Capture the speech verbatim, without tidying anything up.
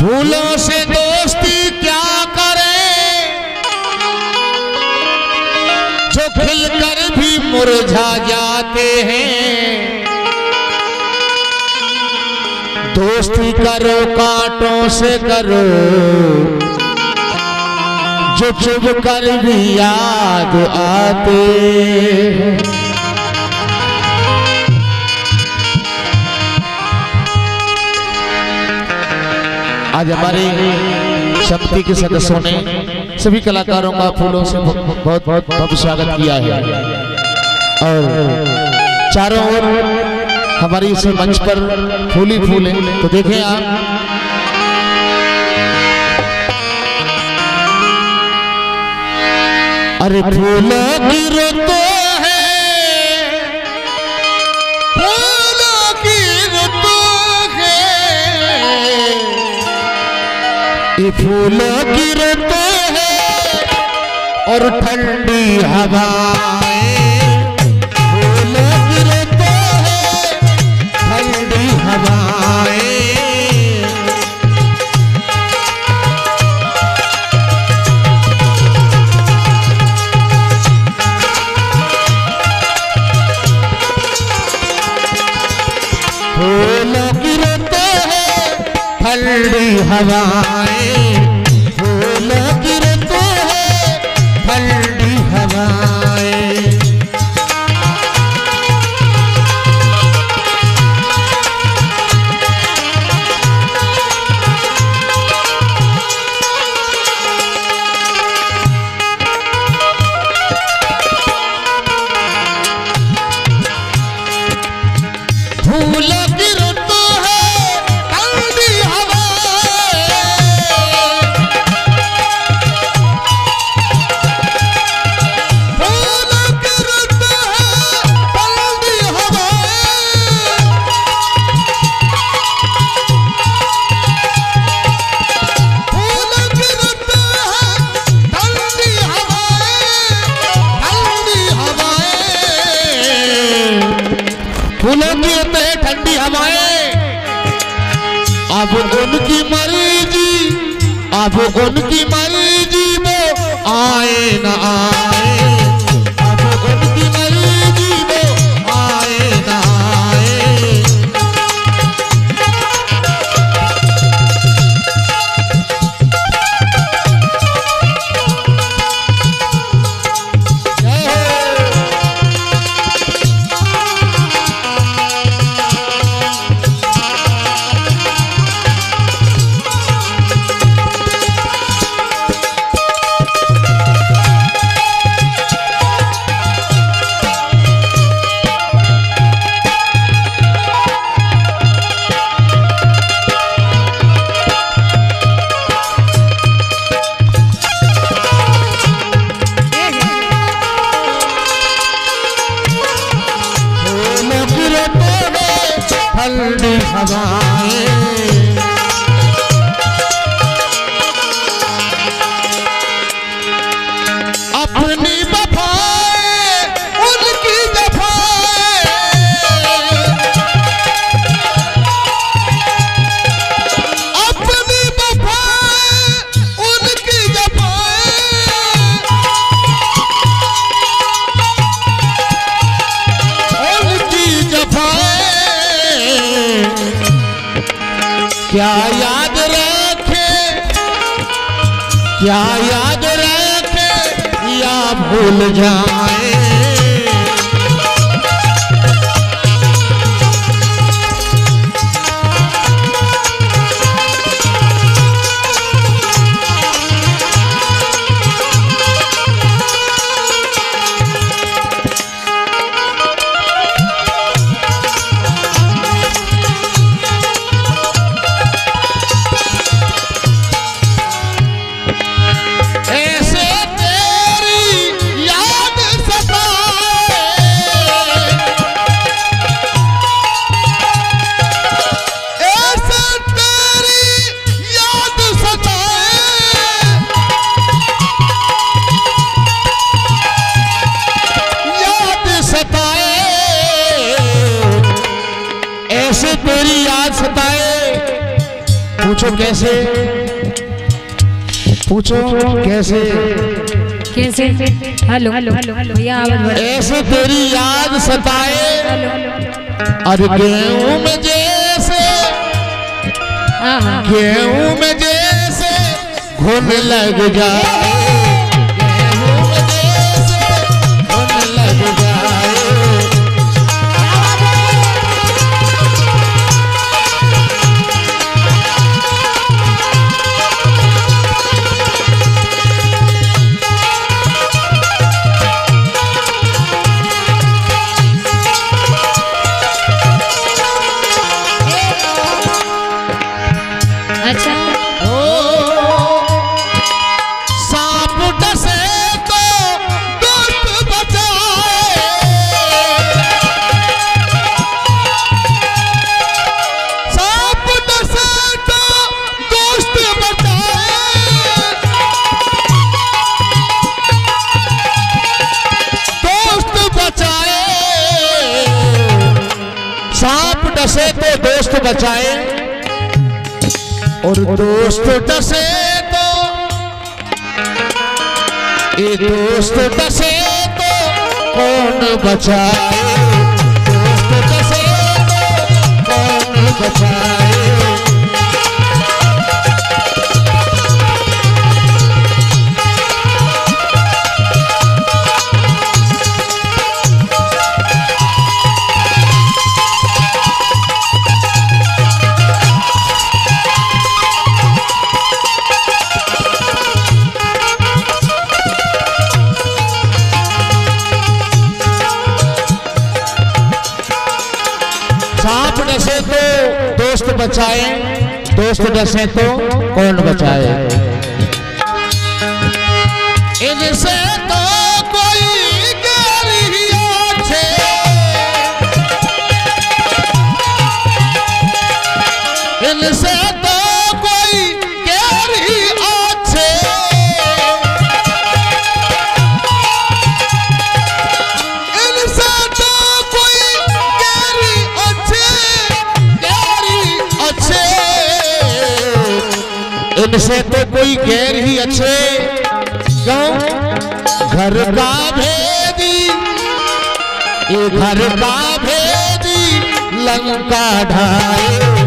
फूलों से दोस्ती क्या करे जो खिलकर भी मुरझा जाते हैं। दोस्ती करो कांटों से करो जो चुभ कर भी याद आते हैं। आज हमारे समिति के सदस्यों ने सभी कलाकारों का फूलों से बहुत बहुत बहुत स्वागत किया है और चारों ओर हमारी इस मंच पर फूल ही फूल है। तो देखें आप, अरे फूलों की रुत है, फूलों की रुत है, ये फूलों की रुत है और ठंडी हवाएं। फूलों की रुत है, ठंडी हवाएं। फूलों की रुत है, ठंडी हवाएं। फूलों की रुत है, ठंडी हवाएं। फूलों की रुत है, ठंडी हवाएं। फूलों की रुत है, ठंडी हवाएं। फूलों की रुत है, ठंडी हवाएं, ठंडी हवाएं। फूलों की रुत है, ठंडी हवाएं। अब उनकी मर्जी, अब उनकी मर्जी वो आए न आए। अब उनकी मर्जी वो आए न आए। ठंडी हवाएं। अपनी वफाएं उनकी वफाएं। अपनी वफाएं उनकी वफाएं। उनकी वफाएं क्या याद रखे, क्या याद रखे या भूल जाए। ऐसे तेरी याद पूछो कैसे, पूछो कैसे कैसे। हेलो हेलो हेलो भैया आवाज। ऐसे तेरी याद सताए अरे गेहूं में जैसे, गेहूं में जैसे घुन लग जाए, गेहूं में जैसे घुन लग जाए। अच्छा सांप डसे तो दोस्त बचाए, सांप डसे तो दोस्त बचाए, दोस्त बचाए, सांप डसे तो दोस्त बचाए, और दोस्त डसे तो, ये दोस्त डसे तो कौन बचाए, दोस्त डसे तो कौन बचाए। सांप डसे तो दोस्त बचाए, दोस्त डसे तो कौन बचाए। इनसे तो कोई गैरी अच्छे, इनसे तो कोई गैरी अच्छे, इनसे तो कोई गैरी अच्छे, इनसे तो कोई गैर ही अच्छे। क्यों? घर का भेदी, ये घर का भेदी लंका ढाए।